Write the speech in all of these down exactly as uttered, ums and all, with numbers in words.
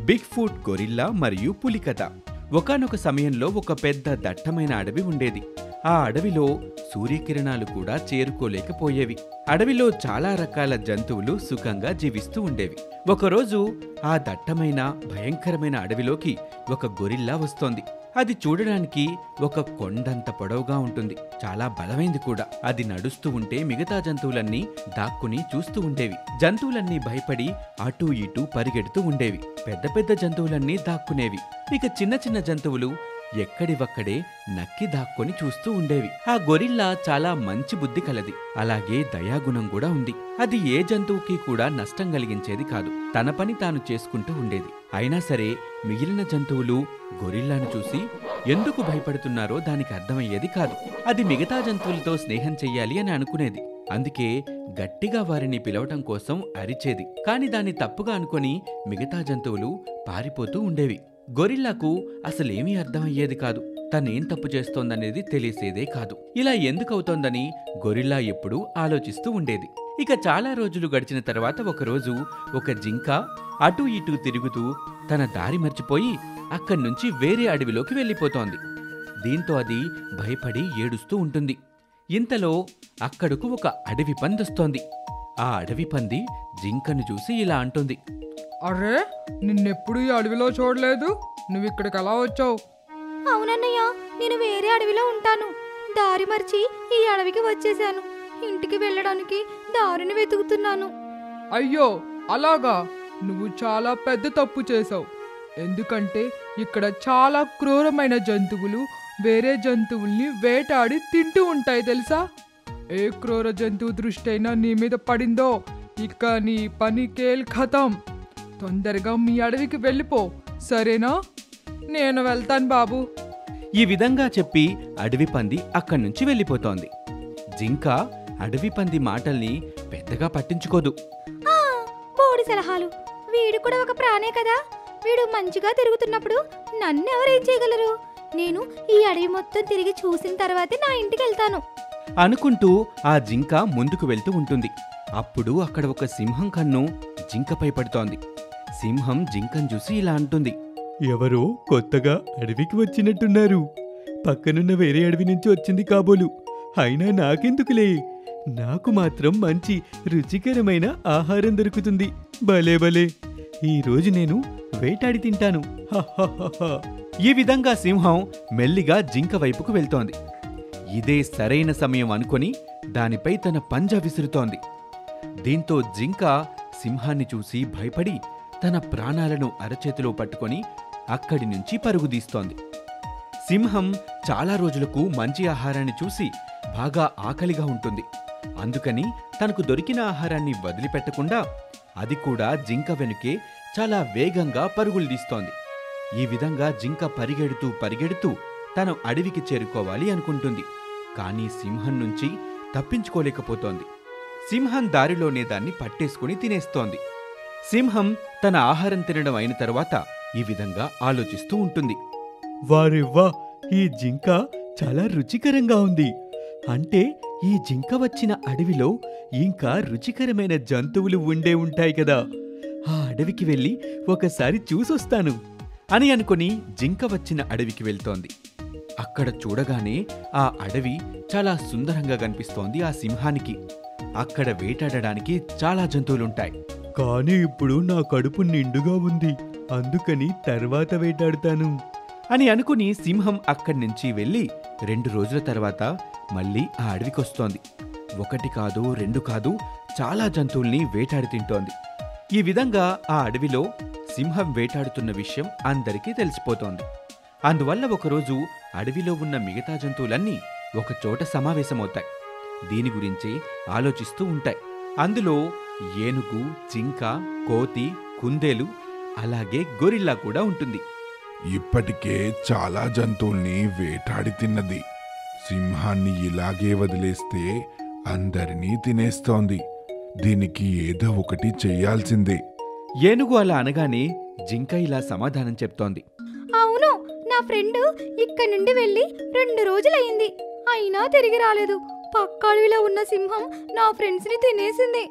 Big foot gorilla మరియు పులి కథ. ఒకానొక సమయంలో ఒక పెద్ద దట్టమైన అడవి ఉండేది. ఆ అడవిలో సూర్యకిరణాలు కూడా చేరుకోలేకపోయేవి. అడవిలో చాలా రకాల జంతువులు సుఖంగా జీవిస్తూ ఉండేవి. ఒకరోజు ఆ దట్టమైన భయంకరమైన అడవిలోకి ఒక గొరిల్లా వస్తోంది. అది చూడడానికి ఒక కొండంత పొడవుగా ఉంటుంది. చాలా బలమైంది కూడా. అది నడుస్తూ ఉంటే మిగతా జంతువులన్నీ దాక్కుని చూస్తూ ఉండేవి. జంతువులన్నీ భయపడి అటూ ఇటూ పరిగెడుతూ ఉండేవి. పెద్ద పెద్ద జంతువులన్నీ దాక్కునేవి. ఇక చిన్న చిన్న జంతువులు ఎక్కడివక్కడే నక్కి దాక్కొని చూస్తూ ఉండేవి. ఆ గొరిల్లా చాలా మంచి బుద్ధి కలది. అలాగే దయాగుణం కూడా ఉంది. అది ఏ జంతువుకి కూడా నష్టం కలిగించేది కాదు. తన పని తాను చేసుకుంటూ ఉండేది. అయినా సరే మిగిలిన జంతువులు గొరిల్లాను చూసి ఎందుకు భయపడుతున్నారో దానికి అర్థమయ్యేది కాదు. అది మిగతా జంతువులతో స్నేహం చెయ్యాలి అని అనుకునేది. అందుకే గట్టిగా వారిని పిలవటం కోసం అరిచేది. కాని దాన్ని తప్పుగా అనుకొని మిగతా జంతువులు పారిపోతూ ఉండేవి. గొరిల్లాకు అసలేమీ అర్థమయ్యేది కాదు. తనేం తప్పు చేస్తోందనేది తెలిసేదే కాదు. ఇలా ఎందుకవుతోందని గొరిల్లా ఎప్పుడూ ఆలోచిస్తూ ఉండేది. ఇక చాలా రోజులు గడిచిన తర్వాత ఒకరోజు ఒక జింక అటూ ఇటూ తిరుగుతూ తన దారి మర్చిపోయి అక్కడ్నుంచి వేరే అడవిలోకి వెళ్ళిపోతోంది. దీంతో అది భయపడి ఏడుస్తూ ఉంటుంది. ఇంతలో అక్కడకు ఒక అడవి పందొస్తోంది. ఆ అడవి పంది జింకను చూసి ఇలా అంటుంది, అరే, నిన్నెప్పుడు ఈ అడవిలో చూడలేదు. నువ్విక్కడికి ఎలా వచ్చావు? అవునన్నయ్య, నేను వేరే అడవిలో ఉంటాను. దారి మర్చి ఈ అడవికి వచ్చేసాను. ఇంటికి వెళ్ళడానికి దారిని వెతుకుతున్నాను. అయ్యో, అలాగా? నువ్వు చాలా పెద్ద తప్పు చేశావు. ఎందుకంటే ఇక్కడ చాలా క్రూరమైన జంతువులు వేరే జంతువుల్ని వేటాడి తింటూ ఉంటాయి తెలుసా? ఏ క్రూర జంతువు దృష్టి అయినా నీ మీద పడిందో ఇక నీ పని కేల్ ఖతం. తొందరగా మీ అడవికి వెళ్ళిపో, సరేనా? నేను వెళ్తాను బాబు. ఈ విధంగా చెప్పి అడవి పంది అక్కడ్నుంచి వెళ్ళిపోతోంది. జింక అడవి పంది మాటల్ని పెద్దగా పట్టించుకోదు. ఆ, బోడి సలహాలు. వీడు కూడా ఒక ప్రాణే కదా. వీడు మంచిగా తిరుగుతున్నప్పుడు నన్నెవరేం చేయగలరు? నేను ఈ అడవి మొత్తం తిరిగి చూసిన తర్వాతే నా ఇంటికి వెళ్తాను అనుకుంటూ ఆ జింక ముందుకు వెళ్తూ ఉంటుంది. అప్పుడు అక్కడ ఒక సింహం కన్ను జింకపై పడుతోంది. సింహం జింకను చూసి ఇలా అంటుంది, ఎవరో కొత్తగా అడవికి వచ్చినట్టున్నారు. పక్కనున్న వేరే అడవి నుంచి వచ్చింది కాబోలు. అయినా నాకెందుకులే, నాకు మాత్రం మంచి రుచికరమైన ఆహారం దొరుకుతుంది. భలే భలే, ఈరోజు నేను వేటాడి తింటాను. హహహహ. ఈ విధంగా సింహం మెల్లిగా జింక వైపుకు వెళ్తోంది. ఇదే సరైన సమయం అనుకొని దానిపై తన పంజా విసురుతోంది. దీంతో జింక సింహాన్ని చూసి భయపడి తన ప్రాణాలను అరచేతిలో పట్టుకొని అక్కడి నుంచి పరుగుదీస్తోంది. సింహం చాలా రోజులకు మంచి ఆహారాన్ని చూసి బాగా ఆకలిగా ఉంటుంది. అందుకని తనకు దొరికిన ఆహారాన్ని వదిలిపెట్టకుండా అది కూడా జింక వెనుకే చాలా వేగంగా పరుగులు తీస్తోంది. ఈ విధంగా జింక పరిగెడుతూ పరిగెడుతూ తను అడవికి చేరుకోవాలి అనుకుంటుంది. కానీ సింహం నుంచి తప్పించుకోలేకపోతోంది. సింహం దారిలోనే దాన్ని పట్టేసుకుని తినేస్తోంది. సింహం తన ఆహారం తినడం అయిన తరువాత ఈ విధంగా ఆలోచిస్తూ ఉంటుంది. వారెవ్వా, ఈ జింక చాలా రుచికరంగా ఉంది. అంటే ఈ జింక వచ్చిన అడవిలో ఇంకా రుచికరమైన జంతువులు ఉండే ఉంటాయి కదా. ఆ అడవికి వెళ్ళి ఒకసారి చూసొస్తాను అని అనుకుని జింక వచ్చిన అడవికి వెళ్తోంది. అక్కడ చూడగానే ఆ అడవి చాలా సుందరంగా కనిపిస్తోంది ఆ సింహానికి. అక్కడ వేటాడడానికి చాలా జంతువులుంటాయి. కానీ ఇప్పుడు నా కడుపు నిండుగా ఉంది, అందుకని తర్వాత వేటాడుతాను అని అనుకుని సింహం అక్కడి నుంచి వెళ్ళి రెండు రోజుల తర్వాత మళ్ళీ ఆ అడవికొస్తోంది. ఒకటి కాదు, రెండు కాదు, చాలా జంతువుల్ని వేటాడి తింటోంది. ఈ విధంగా ఆ అడవిలో సింహం వేటాడుతున్న విషయం అందరికీ తెలిసిపోతోంది. అందువల్ల ఒకరోజు అడవిలో ఉన్న మిగతా జంతువులన్నీ ఒకచోట సమావేశమవుతాయి. దీని గురించి ఆలోచిస్తూ ఉంటాయి. అందులో ఏనుగు, జింక, కోతి, కుందేలు, అలాగే గొరిల్లా కూడా ఉంటుంది. ఇప్పటికే చాలా జంతువుల్ని వేటాడి తిన్నది. సింహాన్ని ఇలాగే వదిలేస్తే అందరినీ తినేస్తోంది. దీనికి ఏదో ఒకటి చెయ్యాల్సిందే. ఏనుగు అలా అనగానే జింక ఇలా సమాధానం చెప్తోంది. అవును, నా ఫ్రెండ్ ఇక్కడి నుండి వెళ్ళి రెండు రోజులయ్యింది, అయినా తిరిగి రాలేదు. పక్క అడవిలో ఉన్న సింహం నా ఫ్రెండ్స్ ని తినేసింది.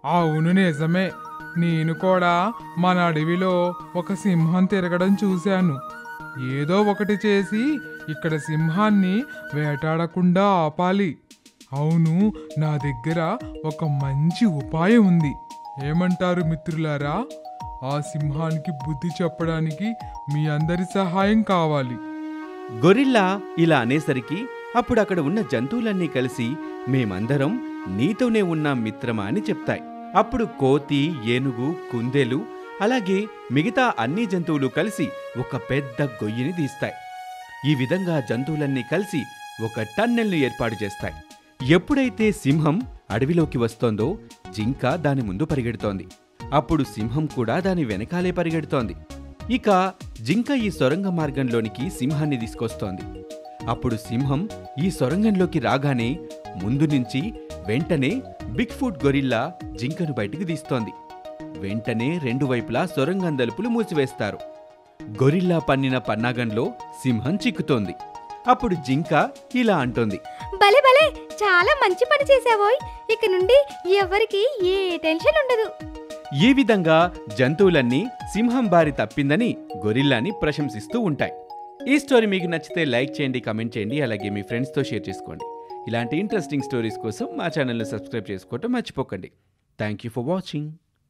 అవును నిజమే. నేను కూడా మన అడవిలో ఒక సింహం తిరగడం చూశాను. ఏదో ఒకటి చేసి ఇక్కడ సింహాన్ని వేటాడకుండా ఆపాలి. అవును, నా దగ్గర ఒక మంచి ఉపాయం ఉంది. ఏమంటారు మిత్రులారా? ఆ సింహానికి బుద్ధి చెప్పడానికి మీ అందరి సహాయం కావాలి. గొరిల్లా ఇలా అనేసరికి అప్పుడు అక్కడ ఉన్న జంతువులన్నీ కలిసి మేమందరం నీతోనే ఉన్నాం మిత్రమా అని చెప్తాయి. అప్పుడు కోతి, ఏనుగు, కుందేలు అలాగే మిగతా అన్ని జంతువులు కలిసి ఒక పెద్ద గొయ్యిని తీస్తాయి. ఈ విధంగా జంతువులన్నీ కలిసి ఒక టన్నెల్ను ఏర్పాటు చేస్తాయి. ఎప్పుడైతే సింహం అడవిలోకి వస్తోందో జింక దాని ముందు పరిగెడుతోంది. అప్పుడు సింహం కూడా దాని వెనకాలే పరిగెడుతోంది. ఇక జింక ఈ సొరంగ మార్గంలోనికి సింహాన్ని తీసుకొస్తోంది. అప్పుడు సింహం ఈ సొరంగంలోకి రాగానే ముందు నుంచి వెంటనే బిగ్ ఫుట్ గొరిల్లా జింకను బయటికి తీస్తోంది. వెంటనే రెండు వైపులా సొరంగం తలుపులు మూసివేస్తారు. గొరిల్లా పన్నిన పన్నాగంలో సింహం చిక్కుతోంది. అప్పుడు జింక ఇలా అంటోంది, భలే భలే, చాలా మంచి పని చేసావోయ్. ఇక నుండి ఎవరికి ఏ టెన్షన్ ఉండదు. ఈ విధంగా జంతువులన్నీ సింహం బారి తప్పిందని గొరిల్లాని ప్రశంసిస్తూ ఉంటాయి. ఈ స్టోరీ మీకు నచ్చితే లైక్ చేయండి, కమెంట్ చేయండి, అలాగే మీ ఫ్రెండ్స్తో షేర్ చేసుకోండి. ఇలాంటి ఇంట్రెస్టింగ్ స్టోరీస్ కోసం మా ఛానల్ని సబ్స్క్రైబ్ చేసుకోవటం మర్చిపోకండి. Thank you for watching.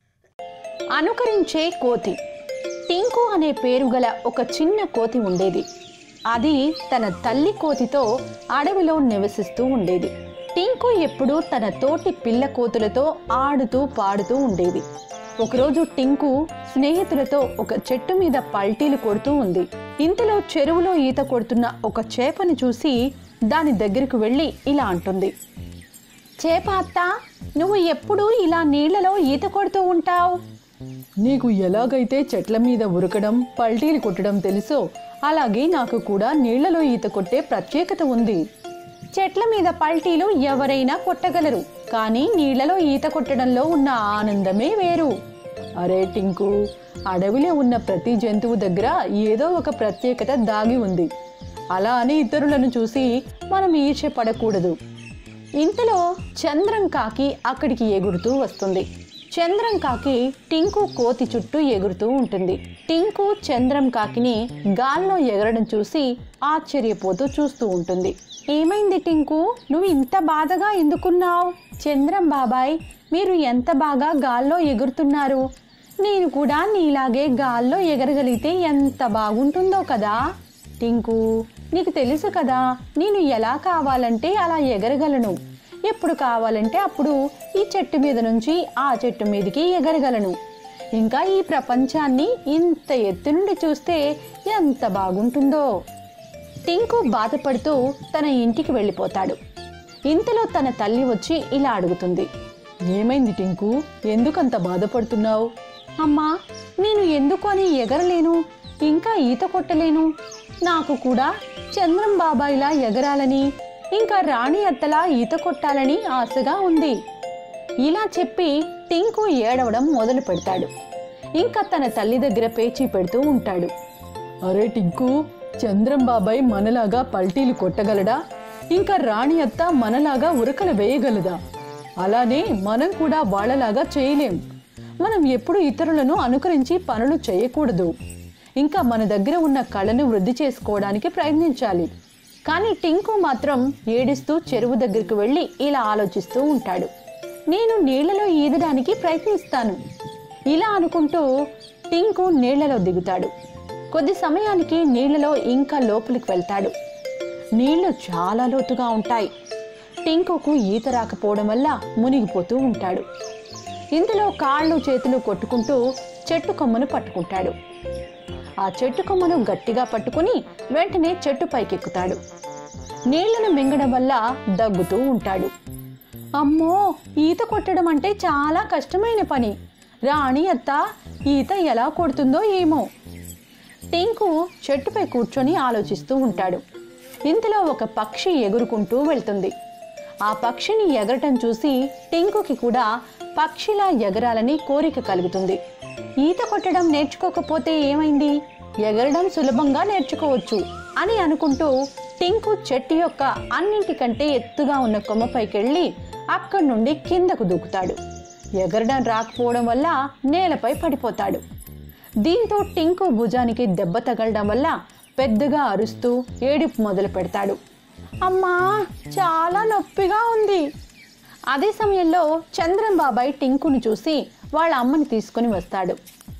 అనుకరించే కోతి. టింకు అనే పేరు గల ఒక చిన్న కోతి ఉండేది. అది తన తల్లి కోతితో అడవిలో నివసిస్తూ ఉండేది. టింకు ఎప్పుడూ తన తోటి పిల్ల కోతులతో ఆడుతూ పాడుతూ ఉండేది. ఒకరోజు టింకు స్నేహితులతో ఒక చెట్టు మీద పల్టీలు కొడుతూ ఉంది. ఇంతలో చెరువులో ఈత కొడుతున్న ఒక చేపని చూసి దాని దగ్గరకు వెళ్ళి ఇలా అంటుంది, చేప అత్త, నువ్వు ఎప్పుడూ ఇలా నీళ్లలో ఈత కొడుతూ ఉంటావు. నీకు ఎలాగైతే చెట్ల మీద ఉరకడం, పల్టీలు కొట్టడం తెలుసో అలాగే నాకు కూడా నీళ్లలో ఈత కొట్టే ప్రత్యేకత ఉంది. చెట్ల మీద పల్టీలు ఎవరైనా కొట్టగలరు, కానీ నీళ్లలో ఈత కొట్టడంలో ఉన్న ఆనందమే వేరు. అరే టింకు, అడవిలో ఉన్న ప్రతి జంతువు దగ్గర ఏదో ఒక ప్రత్యేకత దాగి ఉంది. అలా అని ఇతరులను చూసి మనం ఈర్ష్య పడకూడదు. ఇంతలో చంద్రం కాకి అక్కడికి ఎగురుతూ వస్తుంది. చంద్రం కాకి టింకు కోతి చుట్టూ ఎగురుతూ ఉంటుంది. టింకు చంద్రం కాకిని గాల్లో ఎగరడం చూసి ఆశ్చర్యపోతూ చూస్తూ ఉంటుంది. ఏమైంది టింకు, నువ్వు ఇంత బాధగా ఎందుకున్నావు? చంద్రం బాబాయ్, మీరు ఎంత బాగా గాల్లో ఎగురుతున్నారు. నేను కూడా నీలాగే గాల్లో ఎగరగలిగితే ఎంత బాగుంటుందో కదా. టింకు, నీకు తెలుసు కదా, నేను ఎలా కావాలంటే అలా ఎగరగలను. ఎప్పుడు కావాలంటే అప్పుడు ఈ చెట్టు మీద నుంచి ఆ చెట్టు మీదకి ఎగరగలను. ఇంకా ఈ ప్రపంచాన్ని ఇంత ఎత్తు నుండి చూస్తే ఎంత బాగుంటుందో. టింకు బాధపడుతూ తన ఇంటికి వెళ్ళిపోతాడు. ఇంతలో తన తల్లి వచ్చి ఇలా అడుగుతుంది, ఏమైంది టింకు, ఎందుకంత బాధపడుతున్నావు? అమ్మా, నేను ఎందుకు అని ఎగరలేను, ఇంకా ఈత కొట్టలేను. నాకు కూడా చంద్రం బాబాయిలా ఎగరాలని, ఇంకా రాణి అత్తలా ఈత కొట్టాలని ఆశగా ఉంది. ఇలా చెప్పి టింకు ఏడవడం మొదలు పెడతాడు. ఇంకా తన తల్లి దగ్గర పేచీ పెడుతూ ఉంటాడు. అరే టింకు, చంద్రం బాబాయ్ మనలాగా పల్టీలు కొట్టగలడా? ఇంకా రాణి అత్త మనలాగా ఉరకలు వేయగలదా? అలానే మనం కూడా వాళ్ళలాగా చేయలేం. మనం ఎప్పుడు ఇతరులను అనుకరించి పనులు చేయకూడదు. ఇంకా మన దగ్గర ఉన్న కళను వృద్ధి చేసుకోవడానికి ప్రయత్నించాలి. కానీ టింకు మాత్రం ఏడుస్తూ చెరువు దగ్గరికి వెళ్ళి ఇలా ఆలోచిస్తూ ఉంటాడు. నేను నీళ్లలో ఈదడానికి ప్రయత్నిస్తాను. ఇలా అనుకుంటూ టింకు నీళ్లలో దిగుతాడు. కొద్ది సమయానికి నీళ్లలో ఇంకా లోపలికి వెళ్తాడు. నీళ్లు చాలా లోతుగా ఉంటాయి. టింకుకు ఈత రాకపోవడం వల్ల మునిగిపోతూ ఉంటాడు. ఇంతలో కాళ్ళు చేతులు కొట్టుకుంటూ చెట్టు కొమ్మను పట్టుకుంటాడు. ఆ చెట్టు కొమ్మను గట్టిగా పట్టుకుని వెంటనే చెట్టు పైకెక్కుతాడు. నీళ్లను మింగడం వల్ల దగ్గుతూ ఉంటాడు. అమ్మో, ఈత కొట్టడం అంటే చాలా కష్టమైన పని. రాణి అత్త ఈత ఎలా కొడుతుందో ఏమో. టింకు చెట్టుపై కూర్చొని ఆలోచిస్తూ ఉంటాడు. ఇంతలో ఒక పక్షి ఎగురుకుంటూ వెళ్తుంది. ఆ పక్షిని ఎగరటం చూసి టింకుకి కూడా పక్షిలా ఎగరాలని కోరిక కలుగుతుంది. ఈత కొట్టడం నేర్చుకోకపోతే ఏమైంది, ఎగరడం సులభంగా నేర్చుకోవచ్చు అని అనుకుంటూ టింకు చెట్టు యొక్క అన్నింటికంటే ఎత్తుగా ఉన్న కొమ్మపైకి వెళ్ళి అక్కడి నుండి కిందకు దూకుతాడు. ఎగరడం రాకపోవడం వల్ల నేలపై పడిపోతాడు. దీంతో టింకు భుజానికి దెబ్బ తగలడం వల్ల పెద్దగా అరుస్తూ ఏడుపు మొదలు పెడతాడు. అమ్మా, చాలా నొప్పిగా ఉంది. అదే సమయంలో చంద్రం బాబాయ్ టింకును చూసి వాళ్ళ అమ్మని తీసుకుని వస్తాడు.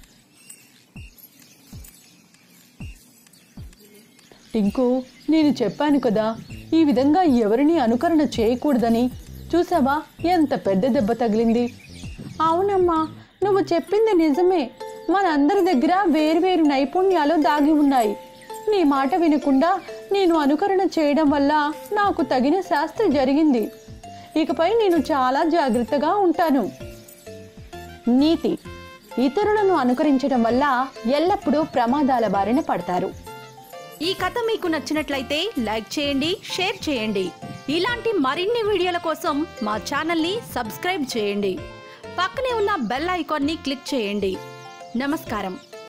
టింకు, నేను చెప్పాను కదా ఈ విధంగా ఎవరిని అనుకరణ చేయకూడదని. చూసావా ఎంత పెద్ద దెబ్బ తగిలింది. అవునమ్మా, నువ్వు చెప్పింది నిజమే. మనందరి దగ్గర వేర్వేరు నైపుణ్యాలు దాగి ఉన్నాయి. నీ మాట వినకుండా నేను అనుకరణ చేయడం వల్ల నాకు తగిన శాస్త్ర జరిగింది. ఇకపై నేను చాలా జాగ్రత్తగా ఉంటాను. నీతి: ఇతరులను అనుకరించడం వల్ల ఎల్లప్పుడూ ప్రమాదాల బారిన పడతారు. ఈ కథ మీకు నచ్చినట్లయితే లైక్ చేయండి, షేర్ చేయండి. ఇలాంటి మరిన్ని వీడియోల కోసం మా ఛానల్ని సబ్స్క్రైబ్ చేయండి. పక్కనే ఉన్న బెల్ ఐకాన్ని క్లిక్ చేయండి. నమస్కారం.